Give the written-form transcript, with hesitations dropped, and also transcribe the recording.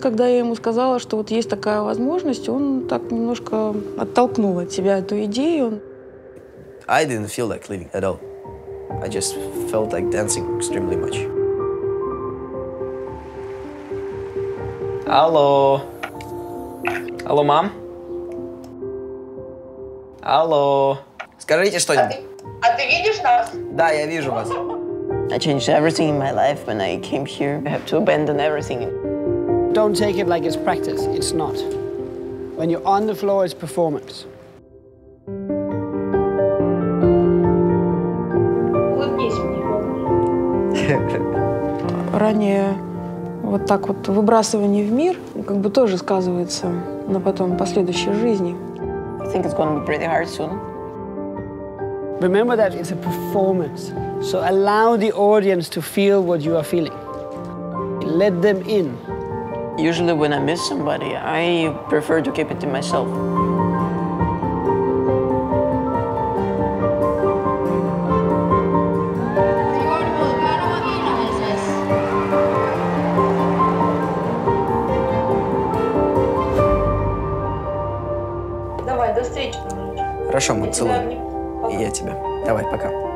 когда я ему сказала, что вот есть такая возможность, он так немножко оттолкнул от себя эту идею. I didn't feel like leaving at all. I just felt like dancing extremely much. Алло. Алло, мам? Алло. Скажите что-нибудь. А ты видишь нас? Да, я вижу вас. I changed everything in my life when I came here. I have to abandon everything. Don't take it like it's practice. It's not. When you're on the floor, it's performance. Улыбнись мне. Ранее вот так вот выбрасывание в мир как бы тоже сказывается на потом последующей жизни. I think it's going to be pretty hard soon. Remember that it's a performance. So allow the audience to feel what you are feeling. Let them in. Usually when I miss somebody, I prefer to keep it to myself. Давай, до встречи. Хорошо, мы Я тебя целуем. обниму. И я тебя. Давай, пока.